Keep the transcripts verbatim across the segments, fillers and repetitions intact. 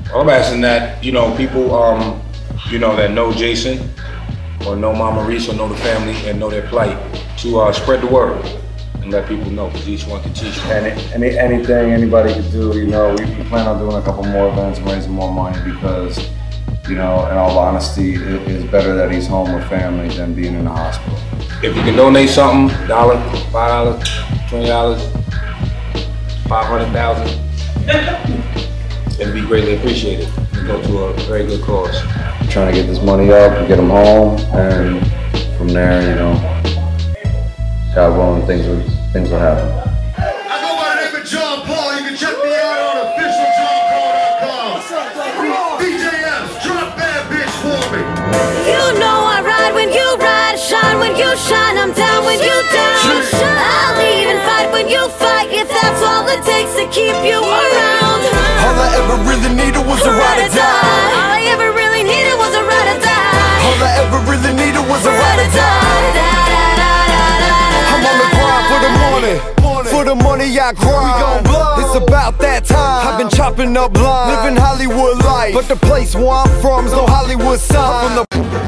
I'm asking that, you know, people, um, you know, that know Jason or know Mama Reese or know the family and know their plight to uh, spread the word and let people know, because each one can teach one. Any, any, anything anybody could do, you know, we, we plan on doing a couple more events and raising more money because, you know, in all honesty, it is better that he's home with family than being in the hospital. If you can donate something, dollar, five dollars, twenty dollars, five hundred thousand, it'd be greatly appreciated and go to a very good cause. I'm trying to get this money up and get him home, and from there, you know, God willing, things will, things will happen. I go by the name of John Paul. You can check me out on official john paul dot com. D J F's, drop bad bitch for me. You know I ride when you ride, shine when you shine, I'm down when you down. I'll even fight when you fight, if that's all it takes to keep you around. All I ever really needed was a ride or die. All I ever really needed was a ride or die. All I ever really needed was a ride or die. I'm on the grind for the money, for the money I grind. It's about that time. I've been chopping up lines, living Hollywood life, but the place where I'm from is no Hollywood sign. From the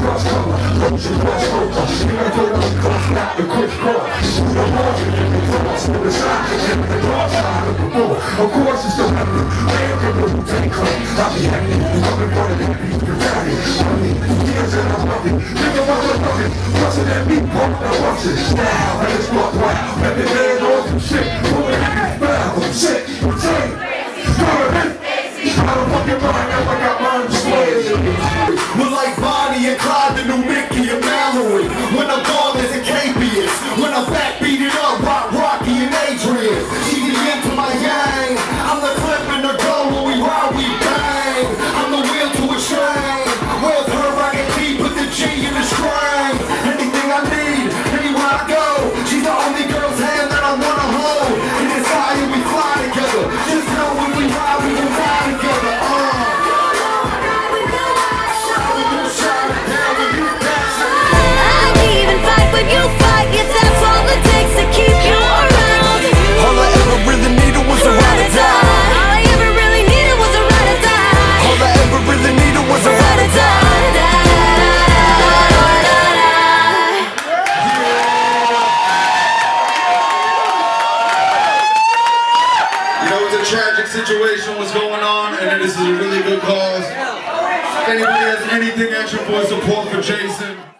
we're like Bonnie and Clyde, the new Mickey and Mallory. When I'm gone, there's a Capias. When I'm back, beat it up, rock Rocky and Adrian. She get into my gang. I'm the clip in the gun. When we ride, we bang. I'm the wheel to a train. With her, I can keep with the G in the string. Anything I need, anywhere I go. She's the only girl's hand that I wanna hold. In this high and we fly together. Just know when we ride, we will ride together. Uh. When you fight, if that's all it takes to keep you around. All I ever really needed was a ride or die. All I ever really needed was a ride or die. All I ever really needed was a ride or die. You know, it's a tragic situation what's going on, and this is a really good cause. If anybody has anything extra for support for Jason,